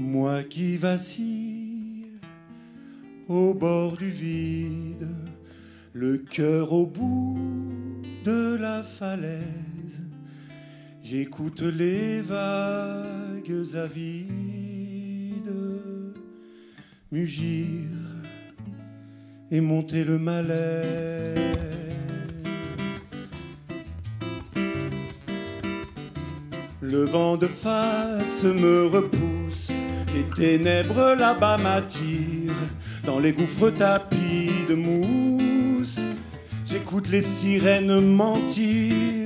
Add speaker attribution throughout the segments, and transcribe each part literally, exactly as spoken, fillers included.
Speaker 1: Moi qui vacille au bord du vide, le cœur au bout de la falaise, j'écoute les vagues avides mugir et monter le malaise. Le vent de face me repousse, les ténèbres là-bas m'attirent, dans les gouffres tapis de mousse, j'écoute les sirènes mentir.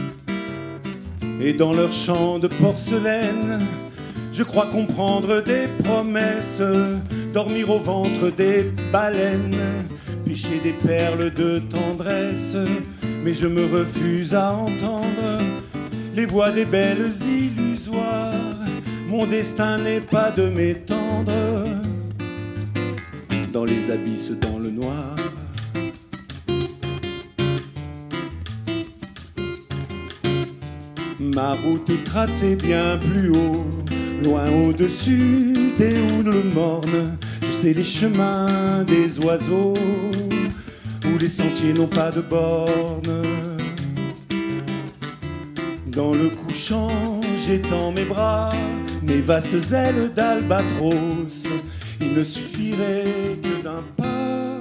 Speaker 1: Et dans leur chant de porcelaine, je crois comprendre des promesses, dormir au ventre des baleines, pêcher des perles de tendresse. Mais je me refuse à entendre les voix des belles illusoires. Mon destin n'est pas de m'étendre dans les abysses, dans le noir. Ma route est tracée bien plus haut, loin au-dessus des houles mornes. Je sais les chemins des oiseaux, où les sentiers n'ont pas de bornes. Dans le couchant, j'étends mes bras, mes vastes ailes d'albatros. Il ne suffirait que d'un pas,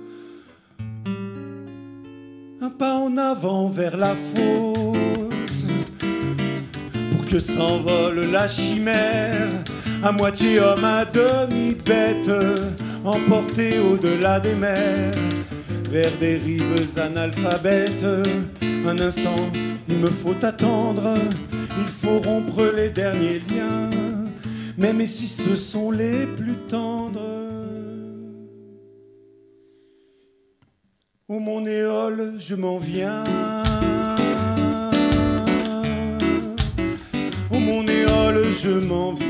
Speaker 1: un pas en avant vers la fosse, pour que s'envole la chimère, à moitié homme, à demi bête, emporté au-delà des mers, vers des rives analphabètes. Un instant, il me faut attendre, il faut rompre les derniers liens, même si ce sont les plus tendres. Oh mon éole, je m'en viens. Oh mon éole, je m'en viens.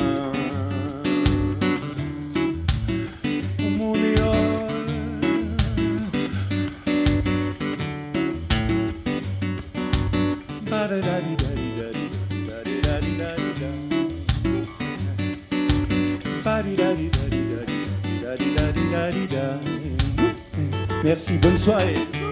Speaker 1: Oh mon éole. Merci, bonne soirée.